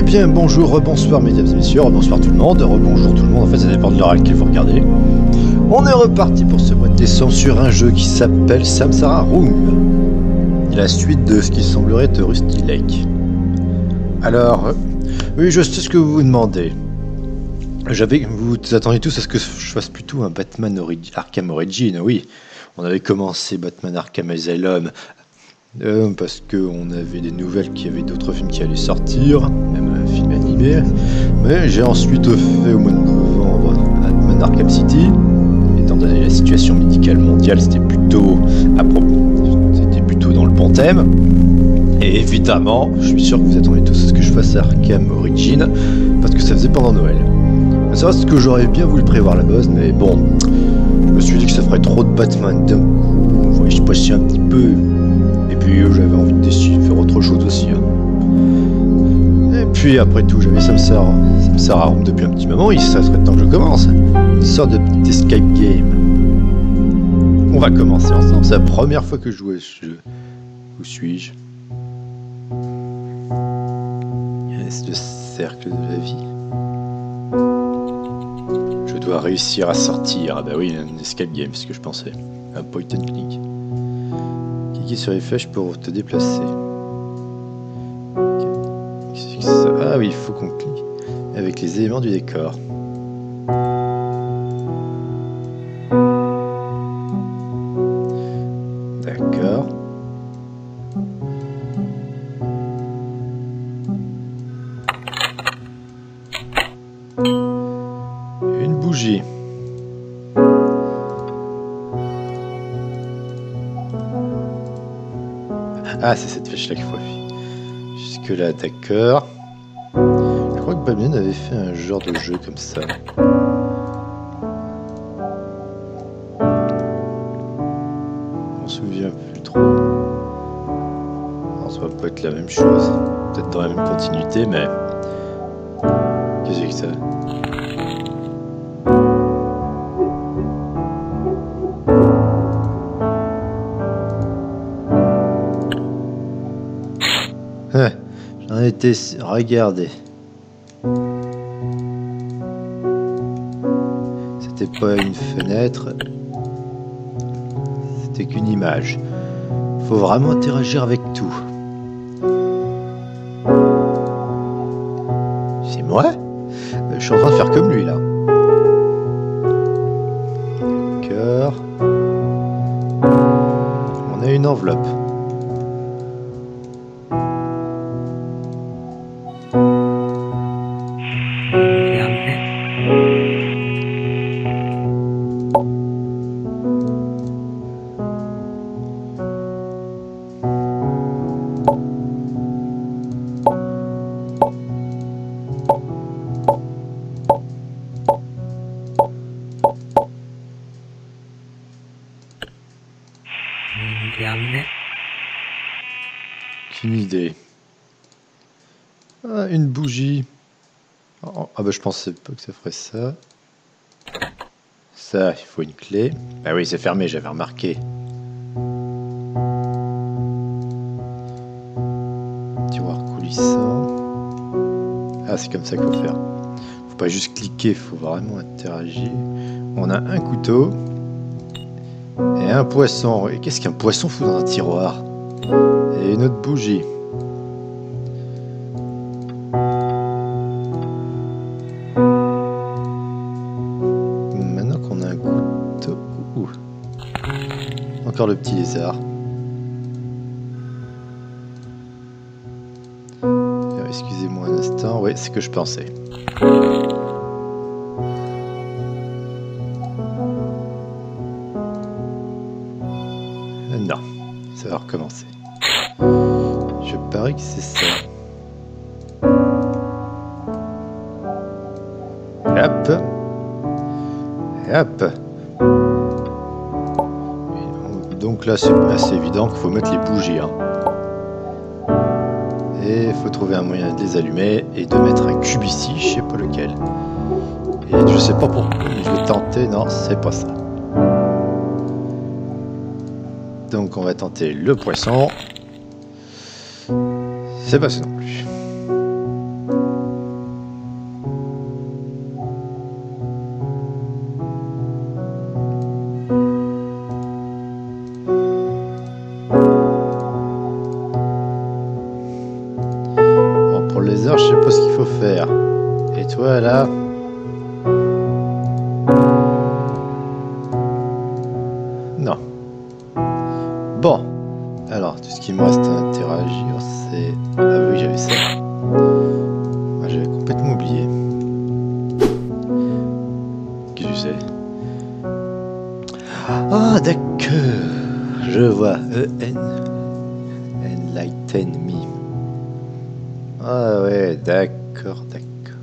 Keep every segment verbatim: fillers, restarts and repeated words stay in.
bien, bonjour, rebonsoir mesdames et messieurs, rebonsoir tout le monde, rebonjour tout le monde, en fait ça dépend de l'heure à laquelle vous regardez. On est reparti pour ce mois de décembre sur un jeu qui s'appelle Samsara Room. La suite de ce qui semblerait être Rusty Lake. Alors, oui, je sais ce que vous vous demandez. J'avais, vous attendez tous à ce que je fasse plutôt un Batman Ori- Arkham Origins, oui. On avait commencé Batman Arkham Asylum euh, parce qu'on avait des nouvelles qu'il y avait d'autres films qui allaient sortir, même un film animé. Mais j'ai ensuite fait au mois de novembre Batman Arkham City. Étant donné la situation médicale mondiale, c'était plutôt à propos, c'était plutôt dans le bon thème. Et évidemment, je suis sûr que vous attendez tous à ce que je fasse Arkham Origins parce que ça faisait pendant Noël. C'est vrai ce que j'aurais bien voulu prévoir la base, mais bon, je me suis dit que ça ferait trop de Batman d'un coup. Enfin, je passais un petit peu, et puis euh, j'avais envie de faire autre chose aussi. Hein. Et puis après tout, j'avais Samsara, Samsara Room depuis un petit moment, et ça serait temps que je commence. Une sorte de petit escape game. On va commencer ensemble, c'est la première fois que je joue à ce jeu. Où suis-je? Est-ce le cercle de la vie? Je dois réussir à sortir. Ah bah oui, un escape game, c'est ce que je pensais. Un point and click. Cliquez sur les flèches pour te déplacer. Qu'est-ce que c'est ça? Ah oui, il faut qu'on clique avec les éléments du décor. D'accord. Une bougie. Ah, c'est cette flèche là qu'il faut appuyer. Jusque là, d'accord. Je crois que Batman avait fait un genre de jeu comme ça. Je m'en souviens plus trop. Alors, ça va pas être la même chose. Peut-être dans la même continuité, mais... Qu'est-ce que c'est que ça? J'en étais... Regardez. C'était pas une fenêtre. C'était qu'une image. Faut vraiment interagir avec tout. C'est moi? Je suis en train de faire comme lui là. D'accord. On a une enveloppe. Qu'une idée. Ah, une bougie. Oh, ah bah je pensais pas que ça ferait ça. Ça, il faut une clé. Ah oui, c'est fermé, j'avais remarqué. Tiroir coulissant. Ah, c'est comme ça qu'il faut faire. Faut pas juste cliquer, faut vraiment interagir. On a un couteau. Et un poisson. Et qu'est-ce qu'un poisson fout dans un tiroir? Et une autre bougie. Maintenant qu'on a un couteau... Ouh. Encore le petit lézard. Alors, excusez-moi un instant. Oui, c'est ce que je pensais. Non, ça va recommencer. Je parie que c'est ça. Hop. Et hop. Donc là, c'est assez évident qu'il faut mettre les bougies. Hein. Et il faut trouver un moyen de les allumer et de mettre un cube ici, je sais pas lequel. Et je sais pas pourquoi, mais je vais tenter. Non, c'est pas ça. Donc on va tenter le poisson. C'est pas ça non plus. pas ce qu'il faut faire. Et toi là? Non. Bon. Alors, tout ce qui me reste à interagir, c'est... Ah oui, j'avais ça. Ah, j'avais complètement oublié. Qu'est-ce que c'est? Ah, d'accord. Je vois. E N. Enlighten me. Ah ouais, d'accord, d'accord.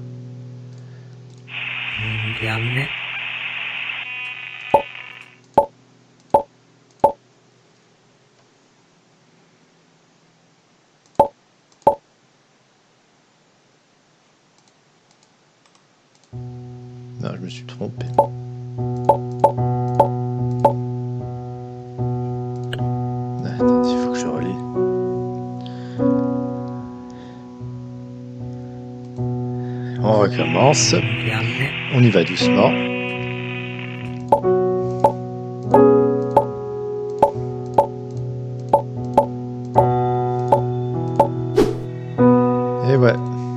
Non, je me suis trompé. Attends, il faut que je relis. On recommence. On y va doucement. Et ouais.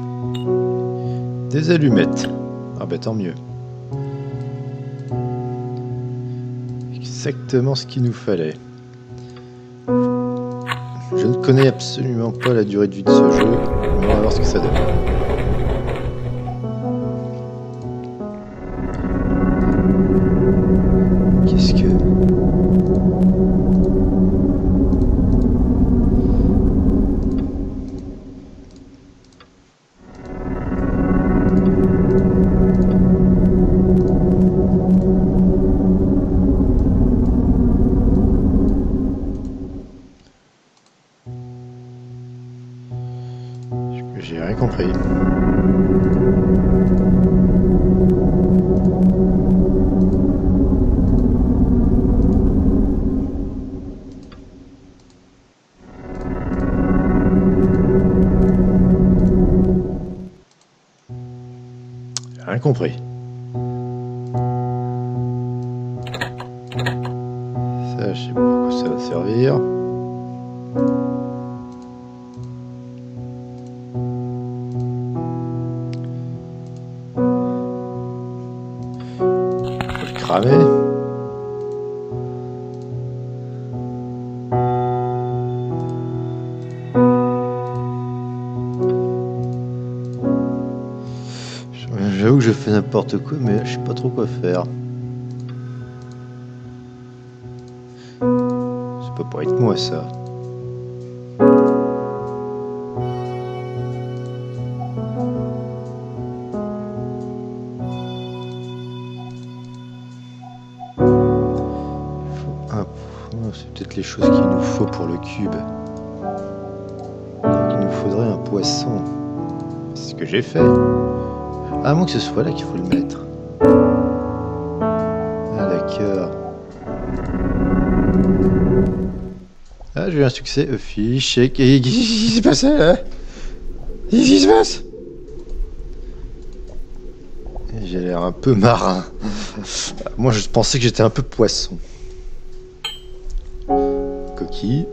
Des allumettes. Ah bah tant mieux. Exactement ce qu'il nous fallait. Je ne connais absolument pas la durée de vie de ce jeu, mais on va voir ce que ça donne. Qu'est-ce que... J'ai rien compris. J'ai rien compris. Ça, je sais pas à quoi ça va servir. Cramer. J'avoue que je fais n'importe quoi, mais je sais pas trop quoi faire. C'est pas pour être moi ça. C'est peut-être les choses qu'il nous faut pour le cube. Donc il nous faudrait un poisson. C'est ce que j'ai fait. À moins que ce soit là qu'il faut le mettre. Ah d'accord. Ah j'ai eu un succès. A fish. Qu'est-ce qui s'est passé là? Qu'est-ce qui se passe? J'ai l'air un peu marin. Moi je pensais que j'étais un peu poisson. Coquille.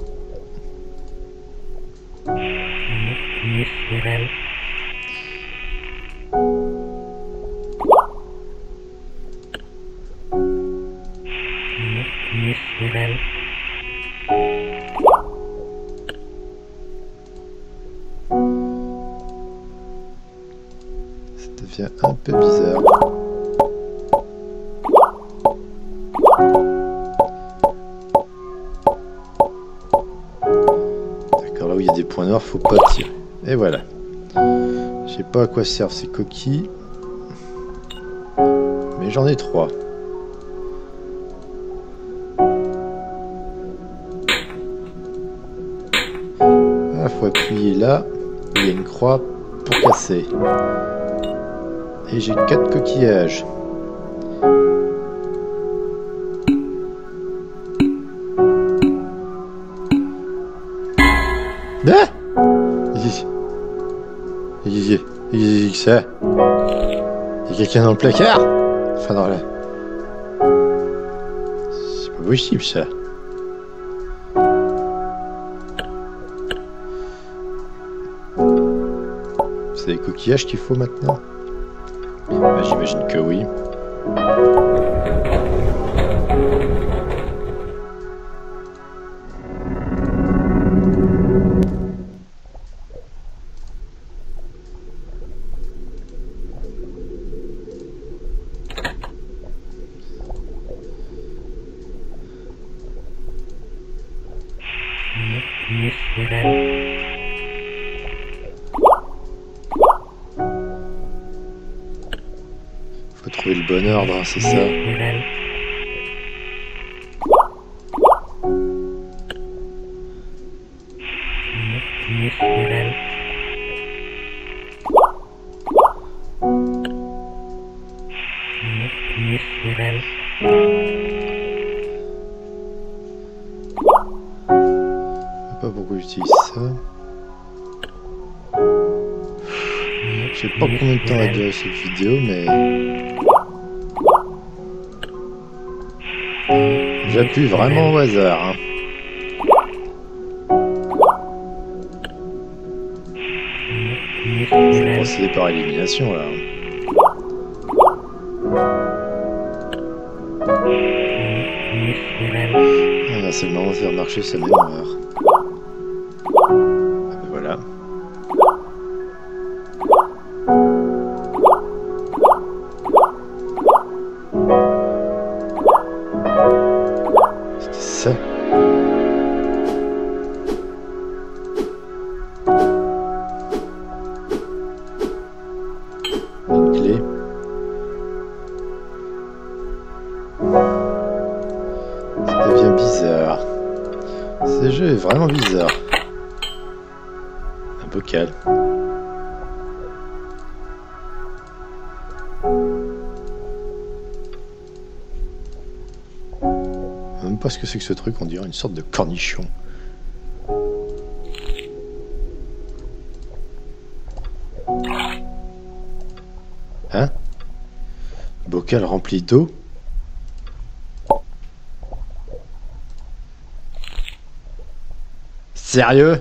Ça devient un peu bizarre. Là où il y a des points noirs, faut pas tirer. Et voilà. Je sais pas à quoi servent ces coquilles. Mais j'en ai trois. Ah, faut appuyer là. Il y a une croix pour casser. Et j'ai quatre coquillages. Ah! Qu'est-ce que c'est? Il y a quelqu'un dans le placard? Enfin dans la... C'est pas possible ça. coquillages qu'il faut maintenant? Bah, j'imagine que oui. Faut trouver le bon ordre, hein, c'est ça. Je sais pas pourquoi j'utilise ça. Je sais pas combien de temps a duré cette vidéo, mais j'appuie vraiment au hasard. Hein. Je vais procéder par élimination là. Ah, là, c'est le moment de faire marcher sa mémoire. Ah, ben voilà. C'était ça. Une clé. Ça devient bizarre. Ce jeu est vraiment bizarre. Un bocal. Même pas ce que c'est que ce truc, on dirait une sorte de cornichon. Hein? Bocal rempli d'eau? Sérieux?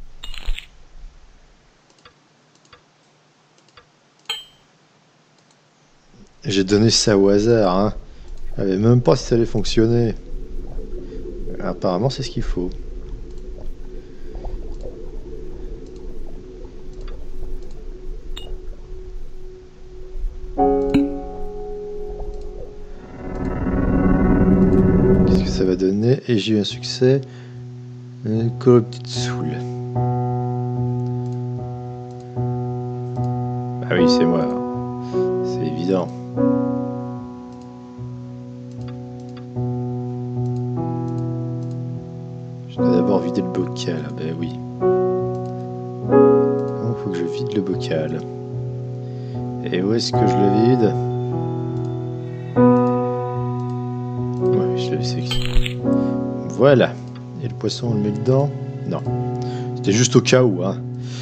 J'ai donné ça au hasard, hein. Je savais même pas si ça allait fonctionner. Apparemment, c'est ce qu'il faut. Qu'est-ce que ça va donner? Et j'ai eu un succès. Une petite soule. Ah oui, c'est moi. C'est évident. Je dois d'abord vider le bocal. Ah ben oui. Donc il faut que je vide le bocal. Et où est-ce que je le vide? Ouais, je l'ai laissé ici. Voilà. Et le poisson, on le met dedans? Non. C'était juste au cas où, hein.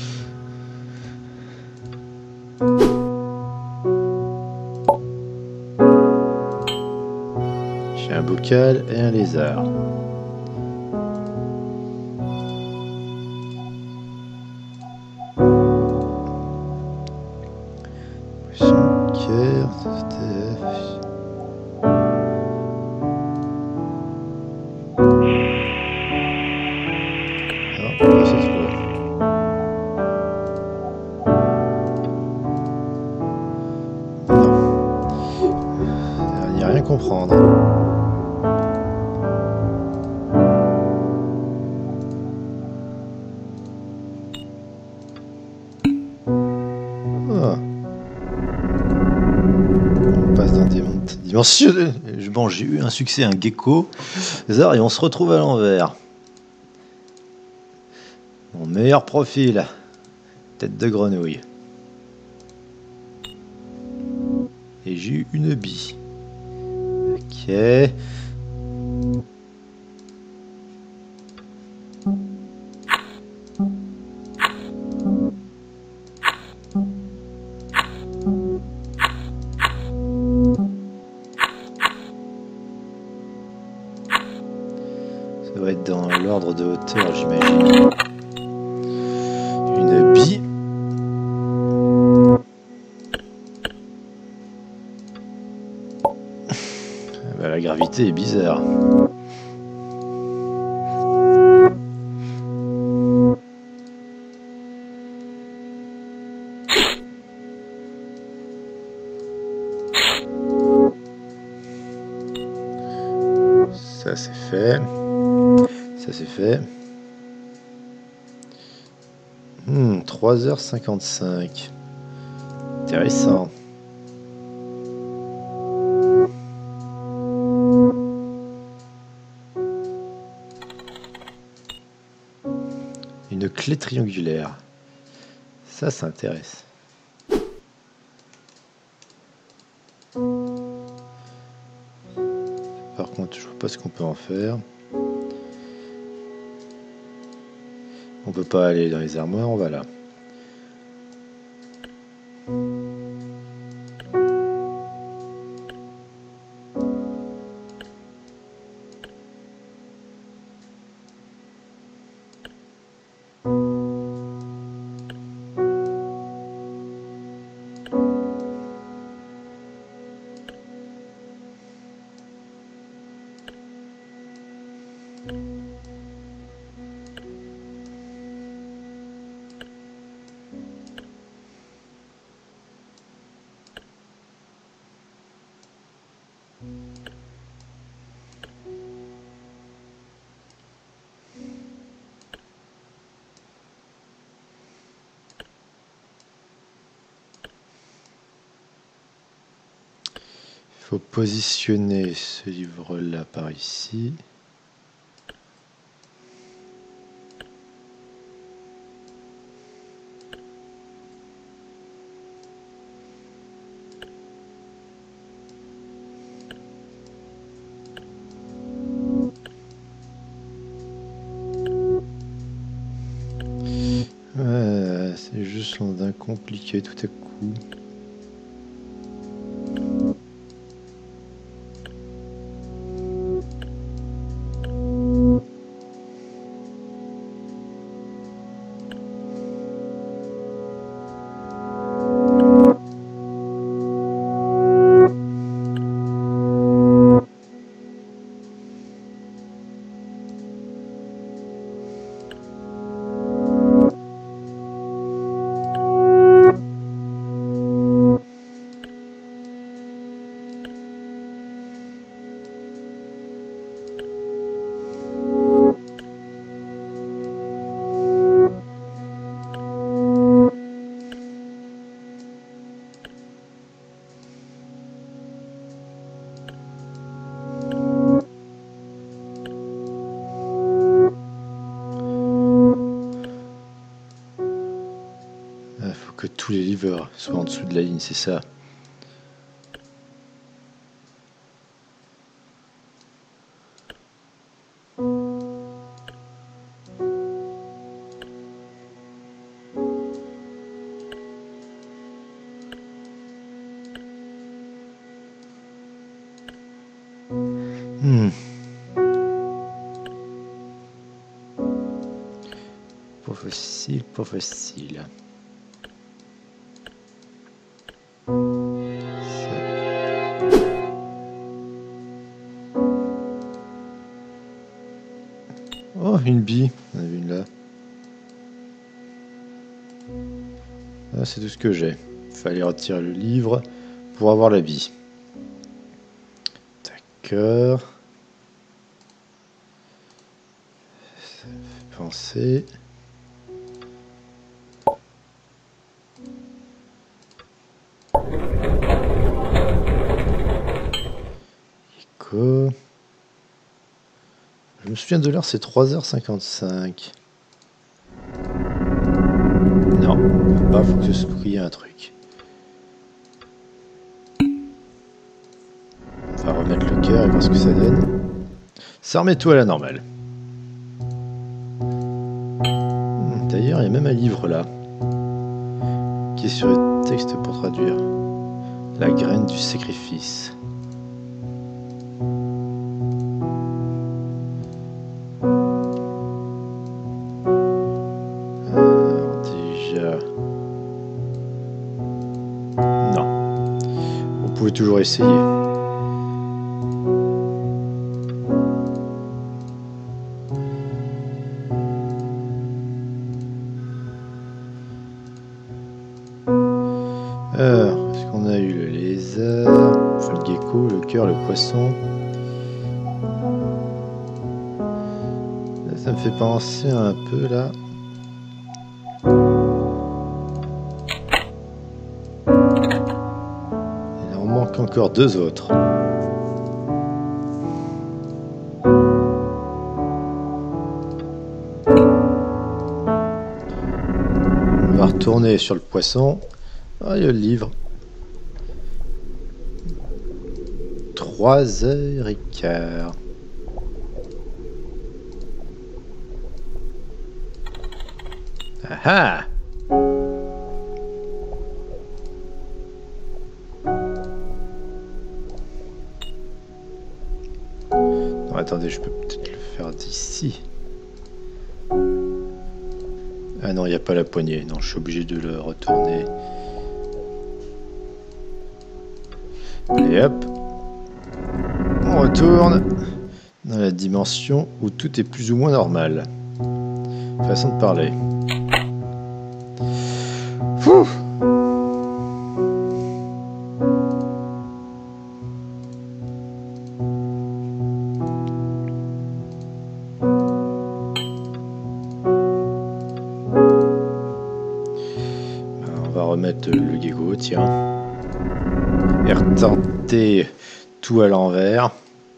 J'ai un bocal et un lézard. Poisson, cœur, c'était... comprendre. Ah. On passe dans des dimensions. Bon, j'ai eu un succès, un gecko. Lézard, et on se retrouve à l'envers. Mon meilleur profil. Tête de grenouille. Et j'ai eu une bille. Ok. Ça va être dans l'ordre de hauteur, j'imagine. Une bille. Bah, la gravité est bizarre. Ça c'est fait. Ça c'est fait. Hmm, trois heures cinquante-cinq. Intéressant. Une clé triangulaire. Ça, ça intéresse. Par contre, je vois pas ce qu'on peut en faire. On peut pas aller dans les armoires, on va là. Il faut positionner ce livre-là par ici. Ouais, c'est juste d'un compliqué tout à coup. Il faut que tous les livres soient en dessous de la ligne, c'est ça. Hmm. Pas facile, pas facile. Oh, une bille. On en a une là. Ah, c'est tout ce que j'ai. Il fallait retirer le livre pour avoir la bille. D'accord. Ça me fait penser. Écho. Je me souviens de l'heure, c'est trois heures cinquante-cinq. Non, il faut que je sourie un truc. On va remettre le cœur et voir ce que ça donne. Ça remet tout à la normale. D'ailleurs, il y a même un livre là, qui est sur le texte pour traduire. La graine du sacrifice. Alors déjà... Non. On pouvait toujours essayer. Le gecko, le cœur, le poisson. Ça me fait penser un peu là. Il en manque encore deux autres. On va retourner sur le poisson. Ah, il y a le livre. Trois heures et quart. Ah ah! Non, attendez, je peux peut-être le faire d'ici. Ah non, il n'y a pas la poignée. Non, je suis obligé de le retourner. Et hop! On retourne dans la dimension où tout est plus ou moins normal. Façon de parler. Ouh. On va remettre le gecko, tiens. Et retenter tout à l'envers.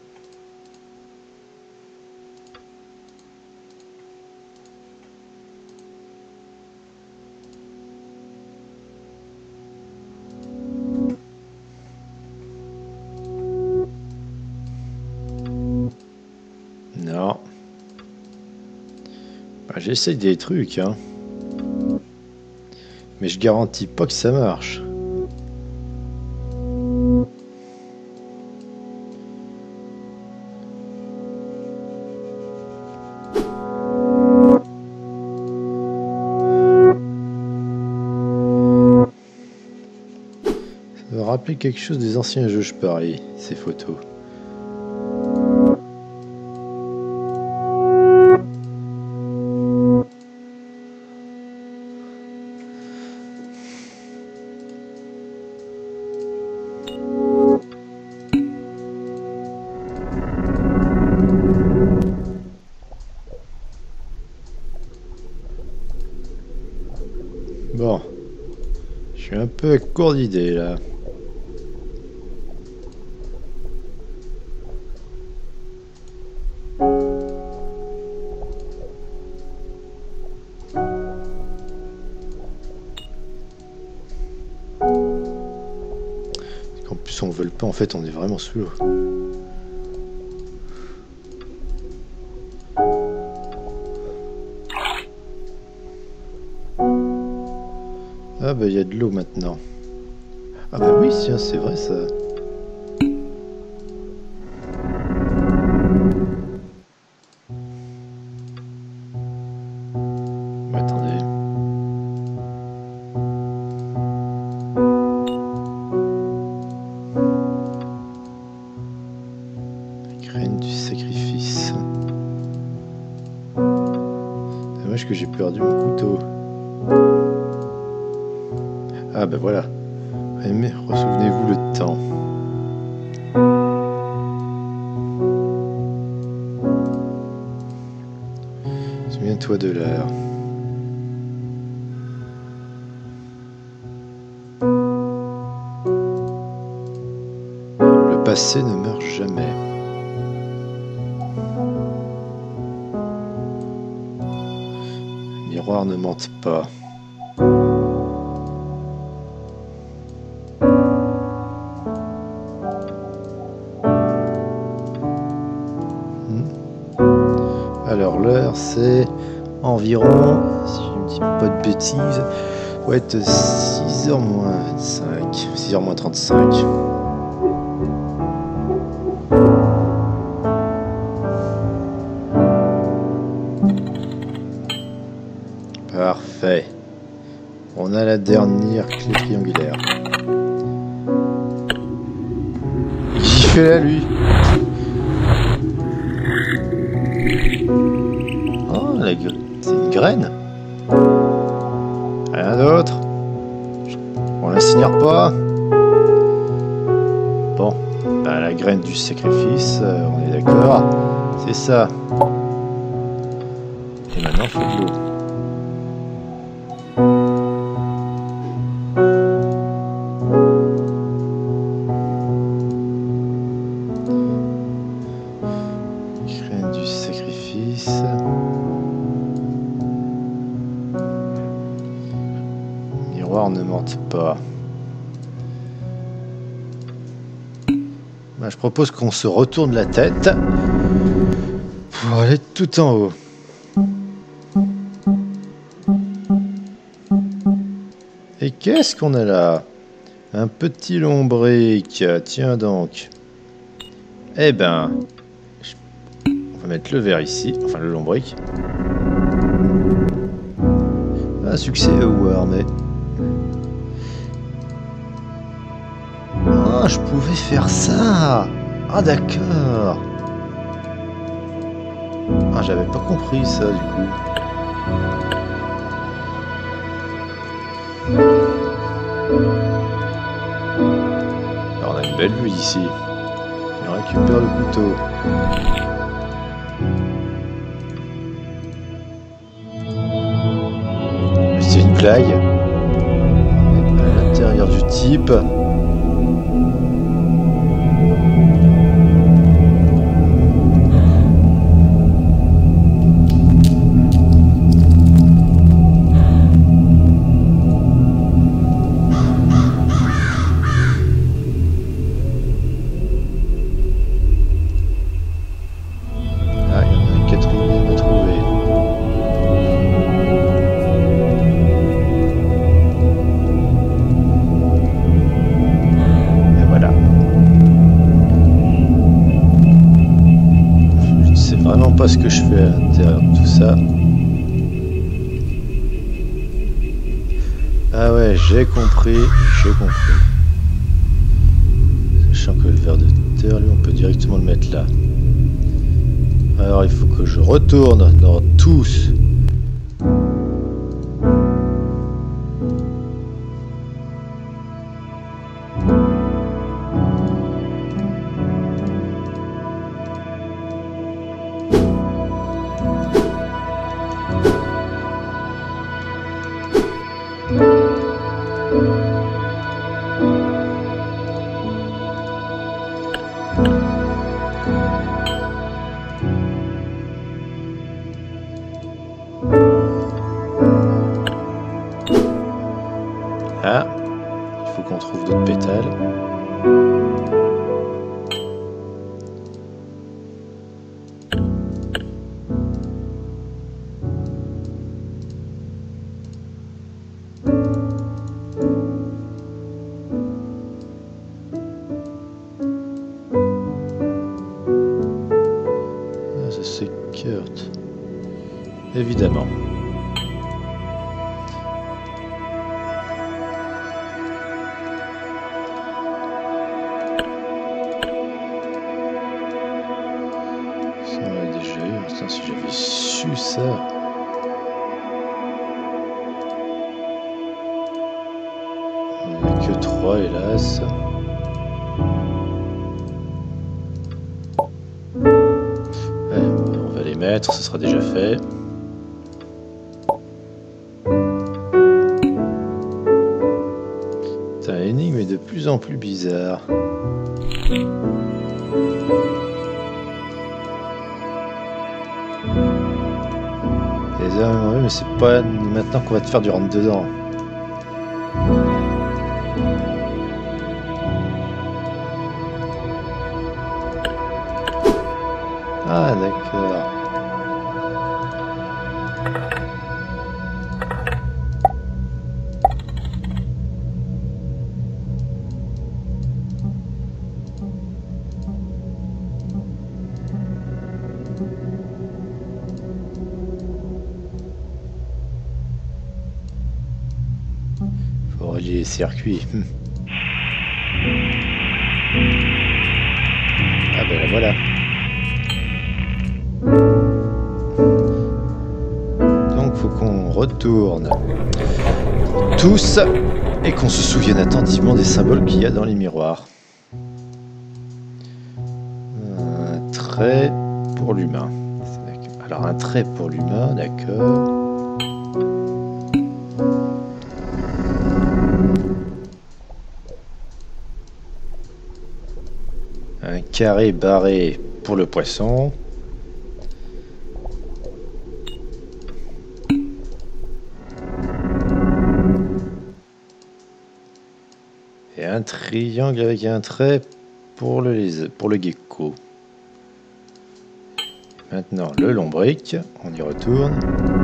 Non. Bah, j'essaye des trucs, hein. Mais je garantis pas que ça marche. Ça me rappelle quelque chose des anciens jeux, je parie, ces photos. Bon, je suis un peu à court d'idées là. En plus on vole pas, en fait on est vraiment sous l'eau. Ah bah il y a de l'eau maintenant. Ah bah oui, tiens, c'est vrai ça. Attendez. La graine du sacrifice. Dommage que j'ai perdu mon couteau. Ah ben voilà. Mais ressouvenez-vous le temps. Souviens-toi de l'heure. Le passé ne meurt jamais. Les miroirs ne mentent pas. Alors l'heure c'est environ, si je ne dis pas de bêtises, va être six heures moins vingt-cinq, six heures moins trente-cinq. Parfait. On a la dernière clé triangulaire. J'y fais là lui. Oh, c'est une graine. Rien d'autre. On la signale pas. Bon, bah, la graine du sacrifice, euh, on est d'accord. C'est ça. Et maintenant, il faut de l'eau. Graine du sacrifice. Miroir ne mente pas. Bah, je propose qu'on se retourne la tête pour aller tout en haut. Et qu'est-ce qu'on a là? Un petit lombric, tiens donc. Eh ben, on va mettre le verre ici, enfin le lombric. Un succès award, mais... Ah, je pouvais faire ça. Ah, d'accord. Ah, j'avais pas compris ça, du coup. Alors, on a une belle vue d'ici. On récupère le couteau. C'est une blague. À l'intérieur du type. Ce que je fais à l'intérieur de tout ça. Ah ouais, j'ai compris, j'ai compris. Sachant que le ver de terre, lui, on peut directement le mettre là. Alors il faut que je retourne dans tous. Ah, il faut qu'on trouve d'autres pétales. Ah, ça c'est Kurt. Évidemment. Si j'avais su ça. On n'a que trois, hélas. Ouais, on va les mettre, ce sera déjà fait. Putain, l'énigme est de plus en plus bizarre. Oui, mais c'est pas maintenant qu'on va te faire du rentre dedans. Ah d'accord. Relier les circuits. Ah ben la voilà. Donc faut qu'on retourne tous et qu'on se souvienne attentivement des symboles qu'il y a dans les miroirs. trait pour l'humain. Alors un trait pour l'humain, d'accord. Un carré barré pour le poisson. Et un triangle avec un trait pour le, lézard, pour le gecko. Maintenant le lombric, on y retourne.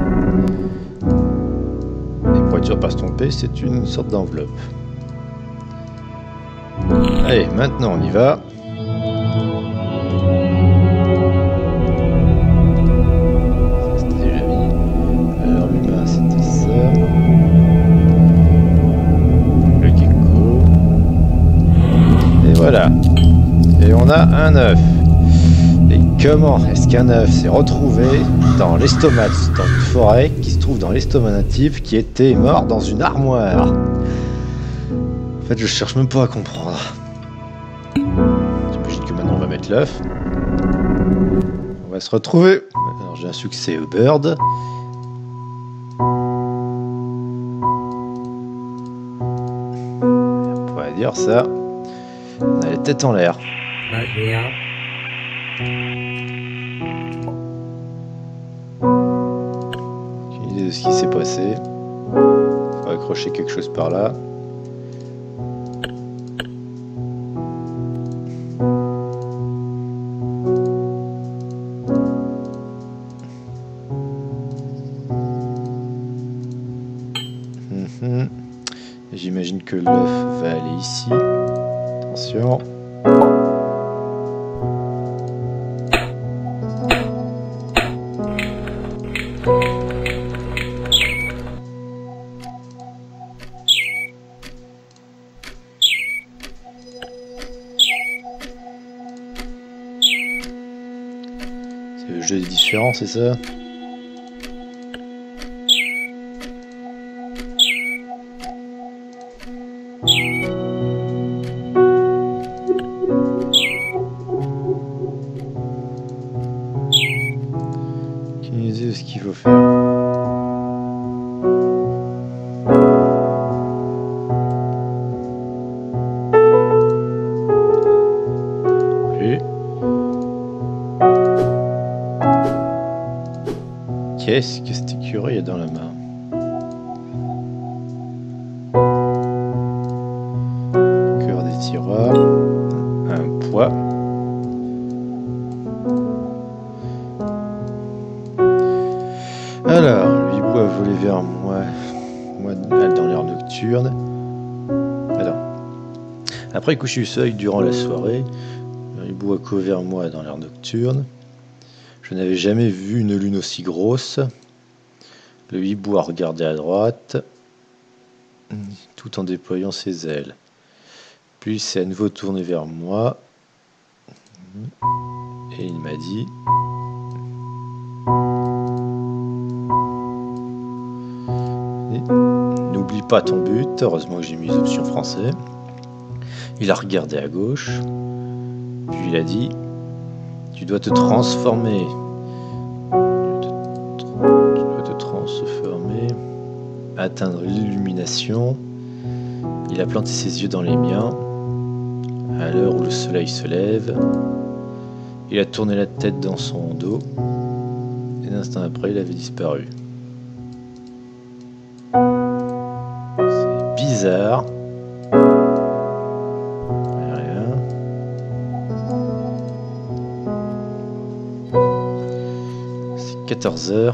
Et pour être sûr de ne pas se tromper, c'est une sorte d'enveloppe. Allez, maintenant on y va. Ça c'était déjà mis. Alors l'humain c'était ça. Le gecko. Et voilà. Et on a un œuf. Et comment est-ce qu'un œuf s'est retrouvé dans l'estomac, dans une forêt qui se trouve dans l'estomac d'un type qui était mort dans une armoire? En fait, je cherche même pas à comprendre. J'imagine que maintenant on va mettre l'œuf. On va se retrouver. Alors j'ai un succès au bird. On pourrait dire ça. On a les têtes en l'air. Aucune idée de ce qui s'est passé. Il faut accrocher quelque chose par là. Mmh. J'imagine que l'œuf va aller ici. Attention. Le jeu est différent, c'est ça? Aucune idée de ce qu'il faut faire. Plus. Qu'est-ce que cette écureuil a dans la main? Cœur des tiroirs, un poids. Alors, le hibou a volé vers moi, moi dans l'air nocturne. Alors, après le coucher du soleil durant la soirée, le hibou a couru vers moi dans l'air nocturne. Je n'avais jamais vu une lune aussi grosse. Le hibou a regardé à droite, tout en déployant ses ailes. Puis il s'est à nouveau tourné vers moi. Et il m'a dit... N'oublie pas ton but. Heureusement que j'ai mis les options français. Il a regardé à gauche. Puis il a dit... Tu dois te transformer. Tu dois te transformer. Atteindre l'illumination. Il a planté ses yeux dans les miens. À l'heure où le soleil se lève. Il a tourné la tête dans son dos. Et un instant après, il avait disparu. C'est bizarre. quatorze heures.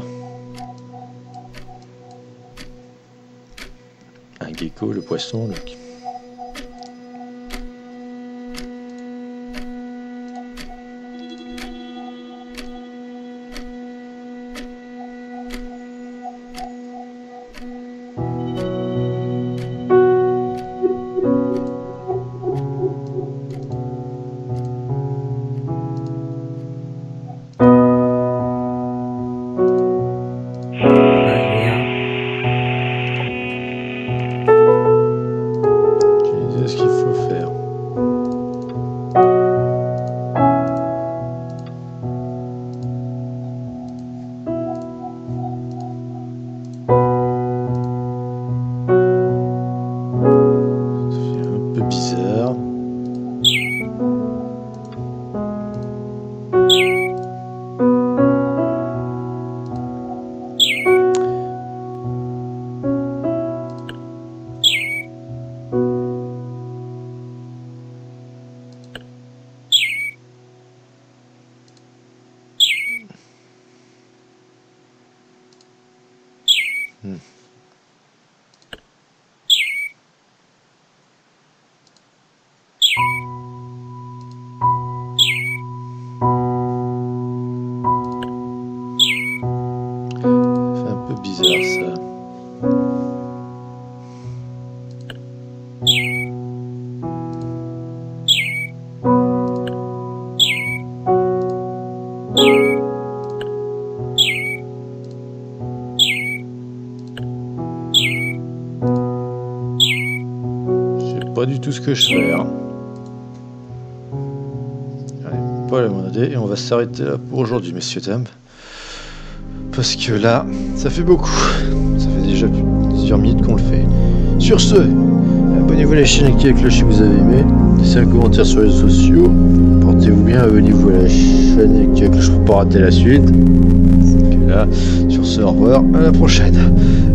Un gecko, le poisson, le... Hmm. C'est un peu bizarre ça. Pas du tout ce que je fais. Hein. Allez, pas la monnaie et on va s'arrêter là pour aujourd'hui, messieurs dames. Parce que là, ça fait beaucoup. Ça fait déjà plusieurs minutes qu'on le fait. Sur ce, abonnez-vous à la chaîne, activez la cloche si vous avez aimé. Laissez un commentaire sur les réseaux sociaux. Portez-vous bien, abonnez-vous à la chaîne, activez la cloche pour ne pas rater la suite. Là, sur ce, au revoir, à la prochaine.